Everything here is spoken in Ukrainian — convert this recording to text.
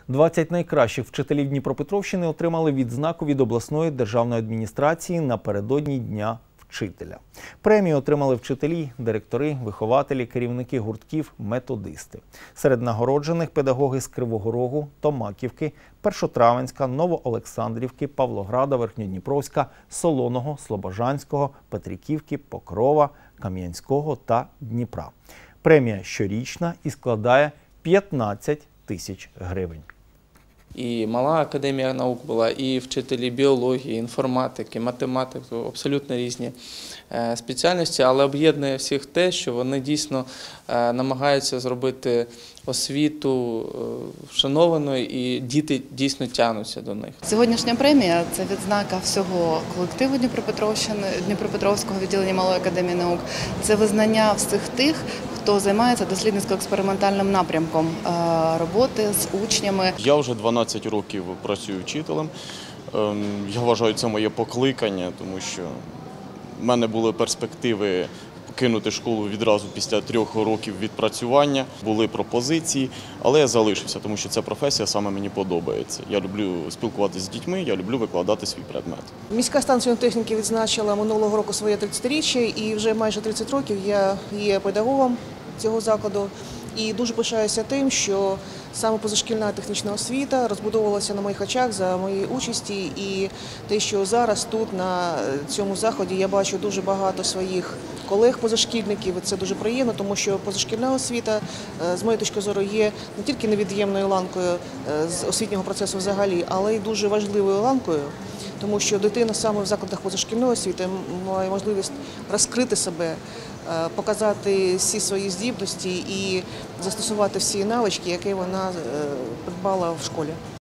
20 найкращих вчителів Дніпропетровщини отримали відзнаку від обласної державної адміністрації напередодні Дня вчителя. Премію отримали вчителі, директори, вихователі, керівники гуртків, методисти. Серед нагороджених – педагоги з Кривого Рогу, Томаківки, Першотравенська, Новоолександрівки, Павлограда, Верхньодніпровська, Солоного, Слобожанського, Петриківки, Покрова, Кам'янського та Дніпра. Премія щорічна і складає 15 тисяч гривень. І мала академія наук була, і вчителі біології, інформатики, математики, абсолютно різні спеціальності, але об'єднує всіх те, що вони дійсно намагаються зробити освіту вшанованою і діти дійсно тягнуться до них. Сьогоднішня премія – це відзнака всього колективу Дніпропетровського відділення Малої академії наук. Це визнання всіх тих, хто займається дослідницько-експериментальним напрямком роботи з учнями. Я вже 12 років працюю вчителем. Я вважаю, це моє покликання, тому що в мене були перспективи покинути школу відразу після 3 років відпрацювання. Були пропозиції, але я залишився, тому що ця професія саме мені подобається. Я люблю спілкуватися з дітьми, я люблю викладати свій предмет. Міська станція техніки відзначила минулого року своє 30-річчя, і вже майже 30 років я є педагогом цього закладу. І дуже пишаюся тим, що саме позашкільна технічна освіта розбудовувалася на моїх очах за моєї участі. І те, що зараз тут, на цьому заході, я бачу дуже багато своїх колег-позашкільників. І це дуже приємно, тому що позашкільна освіта, з моєї точки зору, є не тільки невід'ємною ланкою з освітнього процесу взагалі, але й дуже важливою ланкою. Тому що дитина саме в закладах позашкільної освіти має можливість розкрити себе, показати всі свої здібності і застосувати всі навички, які вона придбала в школі.